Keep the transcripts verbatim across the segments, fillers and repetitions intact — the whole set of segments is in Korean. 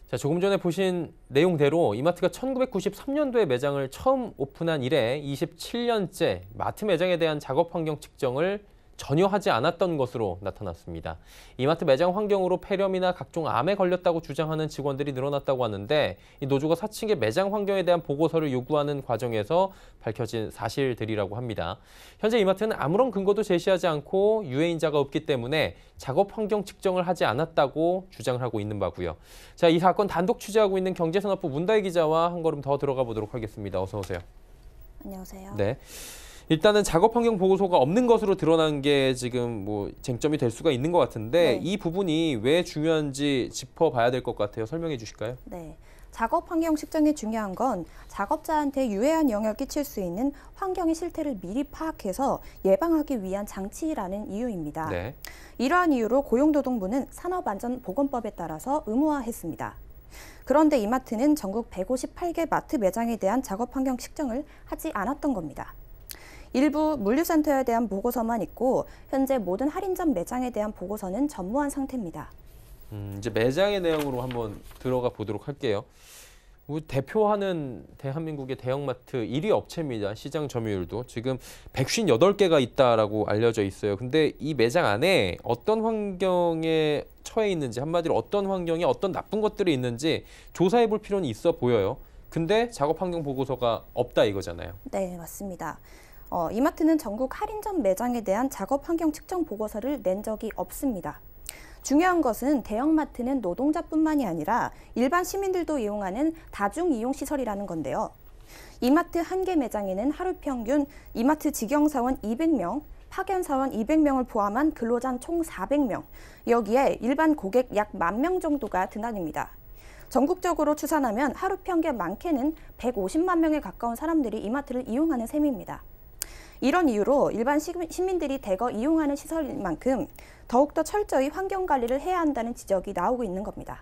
자, 조금 전에 보신 내용대로 이마트가 천구백구십삼 년도에 매장을 처음 오픈한 이래 이십칠 년째 마트 매장에 대한 작업 환경 측정을 전혀 하지 않았던 것으로 나타났습니다. 이마트 매장 환경으로 폐렴이나 각종 암에 걸렸다고 주장하는 직원들이 늘어났다고 하는데 이 노조가 사측의 매장 환경에 대한 보고서를 요구하는 과정에서 밝혀진 사실들이라고 합니다. 현재 이마트는 아무런 근거도 제시하지 않고 유해인자가 없기 때문에 작업 환경 측정을 하지 않았다고 주장을 하고 있는 바고요. 자, 이 사건 단독 취재하고 있는 경제산업부 문다혜 기자와 한 걸음 더 들어가 보도록 하겠습니다. 어서 오세요. 안녕하세요. 네. 일단은 작업 환경 보고서가 없는 것으로 드러난 게 지금 뭐 쟁점이 될 수가 있는 것 같은데 네. 이 부분이 왜 중요한지 짚어봐야 될 것 같아요. 설명해 주실까요? 네. 작업 환경 측정이 중요한 건 작업자한테 유해한 영향을 끼칠 수 있는 환경의 실태를 미리 파악해서 예방하기 위한 장치라는 이유입니다. 네. 이러한 이유로 고용노동부는 산업안전보건법에 따라서 의무화했습니다. 그런데 이마트는 전국 백오십팔 개 마트 매장에 대한 작업 환경 측정을 하지 않았던 겁니다. 일부 물류센터에 대한 보고서만 있고 현재 모든 할인점 매장에 대한 보고서는 전무한 상태입니다. 음, 이제 매장의 내용으로 한번 들어가 보도록 할게요. 대표하는 대한민국의 대형마트 일 위 업체입니다. 시장 점유율도 지금 백오십팔 개가 있다라고 알려져 있어요. 근데 이 매장 안에 어떤 환경에 처해 있는지, 한마디로 어떤 환경에 어떤 나쁜 것들이 있는지 조사해 볼 필요는 있어 보여요. 근데 작업 환경 보고서가 없다 이거잖아요. 네, 맞습니다. 어, 이마트는 전국 할인점 매장에 대한 작업 환경 측정 보고서를 낸 적이 없습니다. 중요한 것은 대형마트는 노동자뿐만이 아니라 일반 시민들도 이용하는 다중이용시설이라는 건데요. 이마트 한 개 매장에는 하루 평균 이마트 직영사원 이백 명, 파견사원 이백 명을 포함한 근로자 총 사백 명, 여기에 일반 고객 약 만 명 정도가 드나듭니다. 전국적으로 추산하면 하루 평균 많게는 백오십만 명에 가까운 사람들이 이마트를 이용하는 셈입니다. 이런 이유로 일반 시민들이 대거 이용하는 시설인 만큼 더욱더 철저히 환경관리를 해야 한다는 지적이 나오고 있는 겁니다.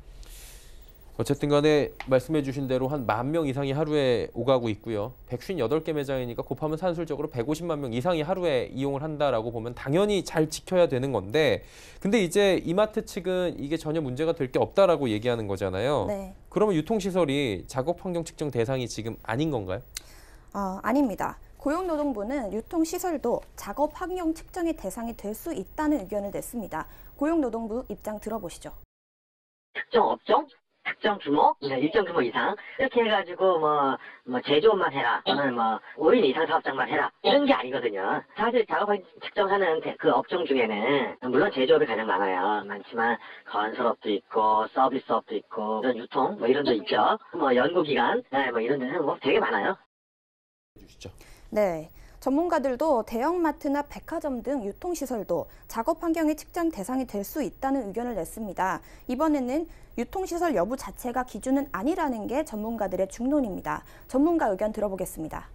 어쨌든 간에 말씀해 주신 대로 한 만 명 이상이 하루에 오가고 있고요. 백오십팔 개 매장이니까 곱하면 산술적으로 백오십만 명 이상이 하루에 이용을 한다라고 보면 당연히 잘 지켜야 되는 건데 근데 이제 이마트 측은 이게 전혀 문제가 될 게 없다라고 얘기하는 거잖아요. 네. 그러면 유통시설이 작업 환경 측정 대상이 지금 아닌 건가요? 어, 아닙니다. 고용노동부는 유통시설도 작업 환경 측정의 대상이 될 수 있다는 의견을 냈습니다. 고용노동부 입장 들어보시죠. 특정 업종, 특정 규모, 일정 규모 이상 이렇게 해가지고 뭐, 뭐 제조업만 해라 또는 뭐 오 인 이상 사업장만 해라 이런 게 아니거든요. 사실 작업 환경 측정하는 그 업종 중에는 물론 제조업이 가장 많아요. 많지만 건설업도 있고 서비스업도 있고 이런 유통 뭐 이런 데 있죠. 뭐 연구기관 네, 뭐 이런 데는 뭐 되게 많아요. 주시죠. 네, 전문가들도 대형마트나 백화점 등 유통시설도 작업 환경의 측정 대상이 될 수 있다는 의견을 냈습니다. 이번에는 유통시설 여부 자체가 기준은 아니라는 게 전문가들의 중론입니다. 전문가 의견 들어보겠습니다.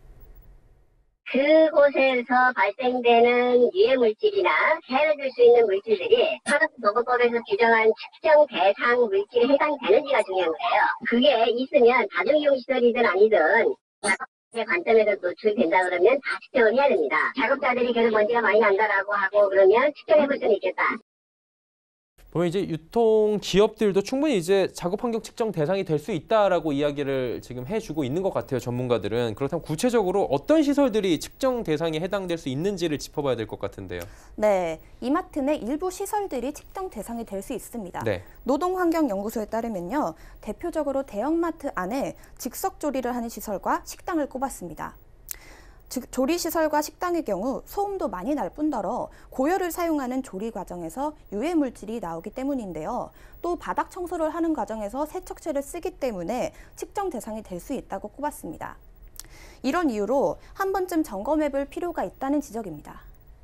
그곳에서 발생되는 유해물질이나 해를 줄 수 있는 물질들이 산업보건법에서 규정한 측정 대상 물질에 해당되는지가 중요한 거예요. 그게 있으면 다중이용시설이든 아니든 관점에서 노출된다 그러면 다 측정을 해야 됩니다. 작업자들이 계속 먼지가 많이 난다라고 하고 그러면 측정해 볼 수는 있겠다. 보면 이제 유통 기업들도 충분히 이제 작업 환경 측정 대상이 될 수 있다라고 이야기를 지금 해주고 있는 것 같아요. 전문가들은. 그렇다면 구체적으로 어떤 시설들이 측정 대상에 해당될 수 있는지를 짚어봐야 될 것 같은데요. 네, 이마트 내 일부 시설들이 측정 대상이 될 수 있습니다. 네. 노동환경연구소에 따르면요, 대표적으로 대형마트 안에 즉석 조리를 하는 시설과 식당을 꼽았습니다. 즉 조리시설과 식당의 경우 소음도 많이 날 뿐더러 고열을 사용하는 조리 과정에서 유해 물질이 나오기 때문인데요. 또 바닥 청소를 하는 과정에서 세척제를 쓰기 때문에 측정 대상이 될 수 있다고 꼽았습니다. 이런 이유로 한 번쯤 점검해 볼 필요가 있다는 지적입니다.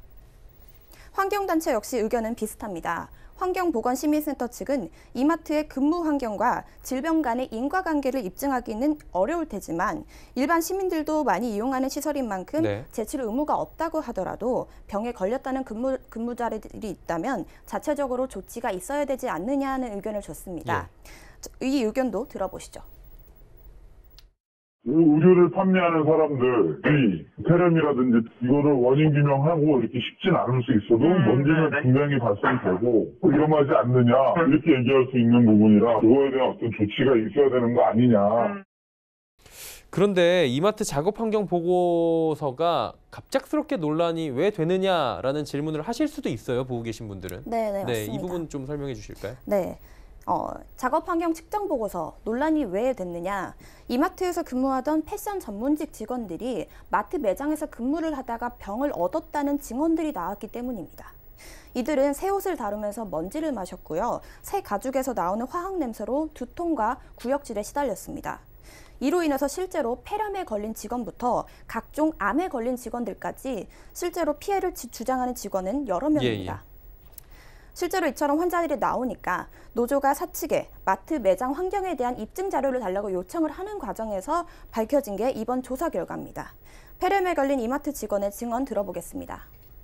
환경단체 역시 의견은 비슷합니다. 환경보건시민센터 측은 이마트의 근무 환경과 질병 간의 인과관계를 입증하기는 어려울 테지만 일반 시민들도 많이 이용하는 시설인 만큼 네. 제출 의무가 없다고 하더라도 병에 걸렸다는 근무, 근무자들이 있다면 자체적으로 조치가 있어야 되지 않느냐는 의견을 줬습니다. 예. 이 의견도 들어보시죠. 의류를 판매하는 사람들이 폐렴이라든지 이거를 원인 규명하고 이렇게 쉽진 않을 수 있어도 음, 먼지는 네. 분명히 발생되고 위험하지 않느냐 이렇게 얘기할 수 있는 부분이라 그거에 대한 어떤 조치가 있어야 되는 거 아니냐. 그런데 이마트 작업 환경 보고서가 갑작스럽게 논란이 왜 되느냐라는 질문을 하실 수도 있어요. 보고 계신 분들은. 네, 네, 네, 맞습니다. 이 부분 좀 설명해 주실까요? 네. 어, 작업 환경 측정 보고서 논란이 왜 됐느냐? 이마트에서 근무하던 패션 전문직 직원들이 마트 매장에서 근무를 하다가 병을 얻었다는 증언들이 나왔기 때문입니다. 이들은 새 옷을 다루면서 먼지를 마셨고요. 새 가죽에서 나오는 화학 냄새로 두통과 구역질에 시달렸습니다. 이로 인해서 실제로 폐렴에 걸린 직원부터 각종 암에 걸린 직원들까지 실제로 피해를 주장하는 직원은 여러 명입니다. 예, 예. 실제로 이처럼 환자들이 나오니까 노조가 사측에 마트 매장 환경에 대한 입증 자료를 달라고 요청을 하는 과정에서 밝혀진 게 이번 조사 결과입니다. 폐렴에 걸린 이마트 직원의 증언 들어보겠습니다.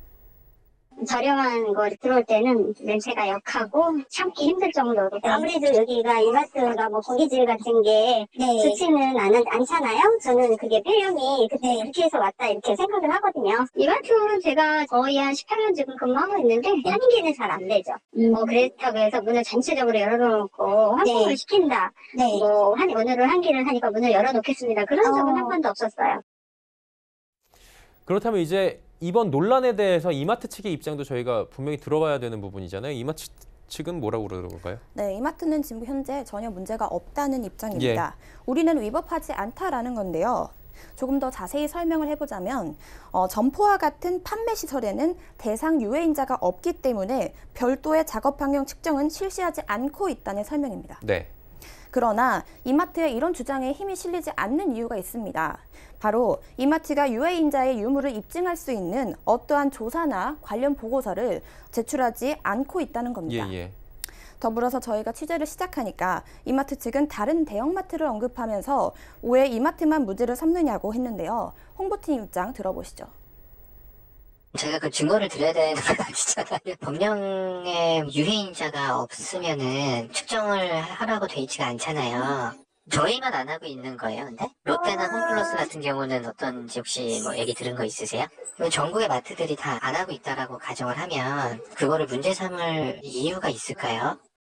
저렴한 거 들어올 때는 냄새가 역하고 참기 힘들 정도로. 아무래도 여기가 이마트가 뭐 공기질 같은 게 네. 좋지는 않, 않잖아요. 저는 그게 폐렴이 그때 이렇게 해서 왔다 이렇게 생각을 하거든요. 이마트는 제가 거의 한 십팔 년 지금 근무하고 있는데 환기는 잘 안 되죠. 음. 뭐 그렇다고 해서 문을 전체적으로 열어놓고 환기를 네. 시킨다. 네. 뭐 한, 오늘은 환기를 하니까 문을 열어놓겠습니다. 그런 적은 어. 한 번도 없었어요. 그렇다면 이제 이번 논란에 대해서 이마트 측의 입장도 저희가 분명히 들어봐야 되는 부분이잖아요. 이마트 측은 뭐라고 그러는가요? 네, 이마트는 지금 현재 전혀 문제가 없다는 입장입니다. 우리는 위법하지 않다라는 건데요. 조금 더 자세히 설명을 해보자면 어, 점포와 같은 판매 시설에는 대상 유해인자가 없기 때문에 별도의 작업 환경 측정은 실시하지 않고 있다는 설명입니다. 네. 그러나 이마트의 이런 주장에 힘이 실리지 않는 이유가 있습니다. 바로 이마트가 유해인자의 유무를 입증할 수 있는 어떠한 조사나 관련 보고서를 제출하지 않고 있다는 겁니다. 예, 예. 더불어서 저희가 취재를 시작하니까 이마트 측은 다른 대형마트를 언급하면서 왜 이마트만 무죄를 삼느냐고 했는데요. 홍보팀 입장 들어보시죠. 저희가 그 증거를 드려야 되는 건 아니잖아요. 법령에 유해인자가 없으면은 측정을 하라고 돼 있지가 않잖아요. 저희만 안 하고 있는 거예요, 근데? 롯데나 홈플러스 같은 경우는 어떤지 혹시 뭐 얘기 들은 거 있으세요? 전국의 마트들이 다 안 하고 있다라고 가정을 하면 그거를 문제 삼을 이유가 있을까요?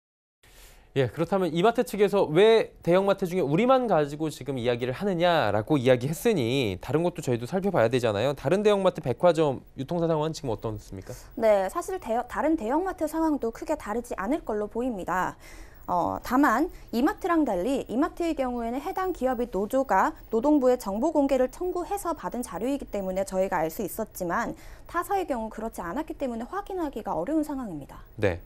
예, 그렇다면 이마트 측에서 왜 대형마트 중에 우리만 가지고 지금 이야기를 하느냐라고 이야기했으니 다른 것도 저희도 살펴봐야 되잖아요. 다른 대형마트, 백화점 유통사 상황은 지금 어떻습니까? 네, 사실 대, 다른 대형마트 상황도 크게 다르지 않을 걸로 보입니다. 어, 다만 이마트랑 달리 이마트의 경우에는 해당 기업의 노조가 노동부에 정보 공개를 청구해서 받은 자료이기 때문에 저희가 알 수 있었지만 타사의 경우 그렇지 않았기 때문에 확인하기가 어려운 상황입니다. 네.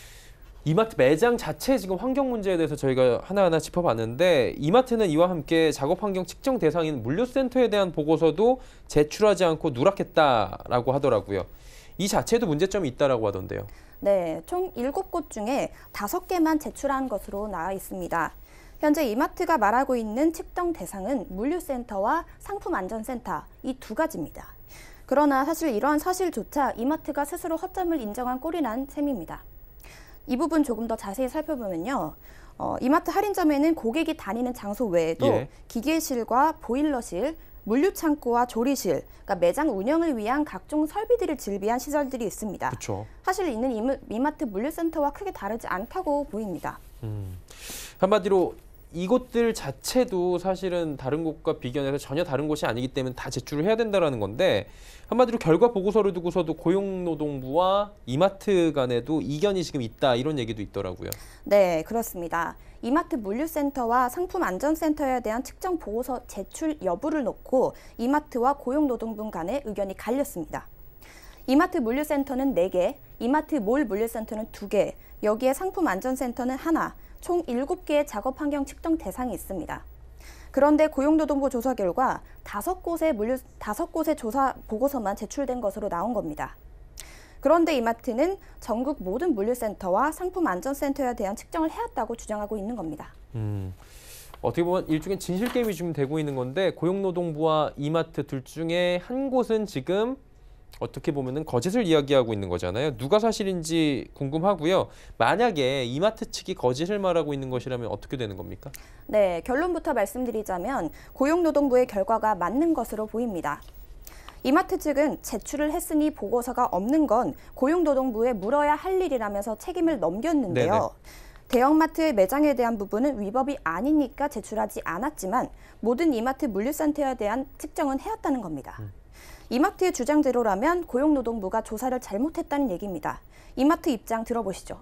이마트 매장 자체 지금 환경 문제에 대해서 저희가 하나하나 짚어봤는데 이마트는 이와 함께 작업 환경 측정 대상인 물류센터에 대한 보고서도 제출하지 않고 누락했다라고 하더라고요. 이 자체도 문제점이 있다라고 하던데요. 네, 총 일곱 곳 중에 다섯 개만 제출한 것으로 나와 있습니다. 현재 이마트가 말하고 있는 측정 대상은 물류센터와 상품안전센터 이 두 가지입니다. 그러나 사실 이러한 사실조차 이마트가 스스로 허점을 인정한 꼴이 난 셈입니다. 이 부분 조금 더 자세히 살펴보면요. 어, 이마트 할인점에는 고객이 다니는 장소 외에도 예. 기계실과 보일러실, 물류창고와 조리실, 그러니까 매장 운영을 위한 각종 설비들을 즐비한 시설들이 있습니다. 그렇죠. 사실 있는 이무, 이마트 물류센터와 크게 다르지 않다고 보입니다. 음, 한마디로 이곳들 자체도 사실은 다른 곳과 비교해서 전혀 다른 곳이 아니기 때문에 다 제출을 해야 된다는 건데 한마디로 결과 보고서를 두고서도 고용노동부와 이마트 간에도 이견이 지금 있다 이런 얘기도 있더라고요. 네, 그렇습니다. 이마트 물류센터와 상품안전센터에 대한 측정 보고서 제출 여부를 놓고 이마트와 고용노동부 간의 의견이 갈렸습니다. 이마트 물류센터는 네 개, 이마트 몰 물류센터는 두 개, 여기에 상품안전센터는 하나, 총 일곱 개의 작업 환경 측정 대상이 있습니다. 그런데 고용노동부 조사 결과 다섯 곳의 물류 다섯 곳의 조사 보고서만 제출된 것으로 나온 겁니다. 그런데 이마트는 전국 모든 물류센터와 상품안전센터에 대한 측정을 해왔다고 주장하고 있는 겁니다. 음, 어떻게 보면 일종의 진실 게임이 지금 되고 있는 건데 고용노동부와 이마트 둘 중에 한 곳은 지금 어떻게 보면은 거짓을 이야기하고 있는 거잖아요. 누가 사실인지 궁금하고요. 만약에 이마트 측이 거짓을 말하고 있는 것이라면 어떻게 되는 겁니까? 네, 결론부터 말씀드리자면 고용노동부의 결과가 맞는 것으로 보입니다. 이마트 측은 제출을 했으니 보고서가 없는 건 고용노동부에 물어야 할 일이라면서 책임을 넘겼는데요. 네네. 대형마트의 매장에 대한 부분은 위법이 아니니까 제출하지 않았지만 모든 이마트 물류센터에 대한 측정은 해왔다는 겁니다. 음. 이마트의 주장대로라면 고용노동부가 조사를 잘못했다는 얘기입니다. 이마트 입장 들어보시죠.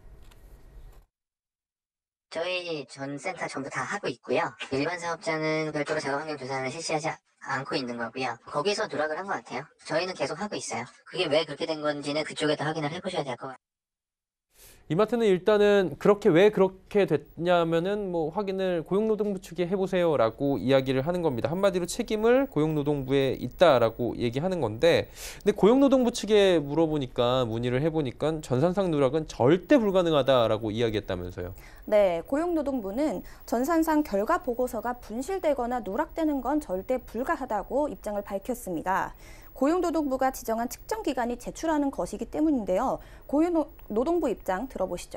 저희 전 센터 전부 다 하고 있고요. 일반 사업자는 별도로 작업환경 조사를 실시하지 않고 있는 거고요. 거기서 누락을 한 것 같아요. 저희는 계속 하고 있어요. 그게 왜 그렇게 된 건지는 그쪽에도 확인을 해보셔야 될 것 같아요. 이마트는 일단은 그렇게 왜 그렇게 됐냐면은 뭐 확인을 고용노동부 측에 해보세요라고 이야기를 하는 겁니다. 한마디로 책임을 고용노동부에 있다라고 얘기하는 건데, 근데 고용노동부 측에 물어보니까 문의를 해보니까 전산상 누락은 절대 불가능하다라고 이야기했다면서요. 네, 고용노동부는 전산상 결과 보고서가 분실되거나 누락되는 건 절대 불가하다고 입장을 밝혔습니다. 고용노동부가 지정한 측정 기관이 제출하는 것이기 때문인데요. 고용노동부 입장 들어보시죠.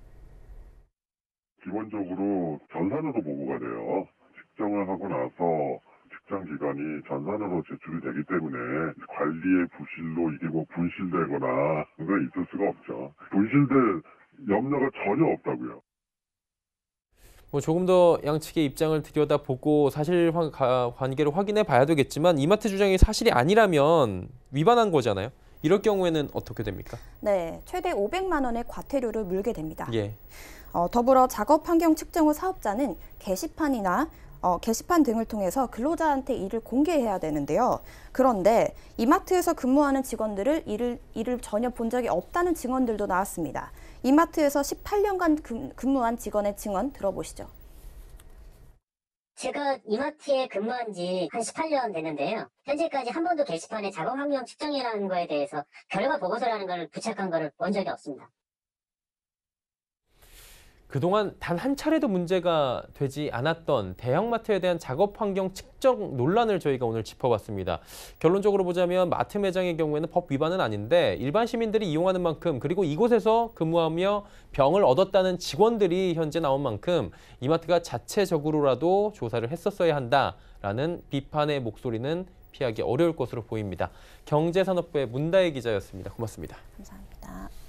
기본적으로 전산으로 보고가 돼요. 측정을 하고 나서 측정 기관이 전산으로 제출이 되기 때문에 관리의 부실로 이게 뭐 분실되거나 그거 있을 수가 없죠. 분실될 염려가 전혀 없다고요. 뭐 조금 더 양측의 입장을 들여다보고 사실관계를 확인해 봐야 되겠지만 이마트 주장이 사실이 아니라면 위반한 거잖아요. 이럴 경우에는 어떻게 됩니까? 네, 최대 오백만 원의 과태료를 물게 됩니다. 예. 어, 더불어 작업환경 측정 후 사업자는 게시판이나 어, 게시판 등을 통해서 근로자한테 이를 공개해야 되는데요. 그런데 이마트에서 근무하는 직원들을 이를, 이를 전혀 본 적이 없다는 증언들도 나왔습니다. 이마트에서 십팔 년간 근무한 직원의 증언 들어보시죠. 제가 이마트에 근무한 지 한 십팔 년 됐는데요. 현재까지 한 번도 게시판에 작업환경 측정이라는 거에 대해서 결과 보고서라는 걸 부착한 거를 본 적이 없습니다. 그동안 단 한 차례도 문제가 되지 않았던 대형마트에 대한 작업환경 측정 논란을 저희가 오늘 짚어봤습니다. 결론적으로 보자면 마트 매장의 경우에는 법 위반은 아닌데 일반 시민들이 이용하는 만큼 그리고 이곳에서 근무하며 병을 얻었다는 직원들이 현재 나온 만큼 이마트가 자체적으로라도 조사를 했었어야 한다라는 비판의 목소리는 피하기 어려울 것으로 보입니다. 경제산업부의 문다혜 기자였습니다. 고맙습니다. 감사합니다.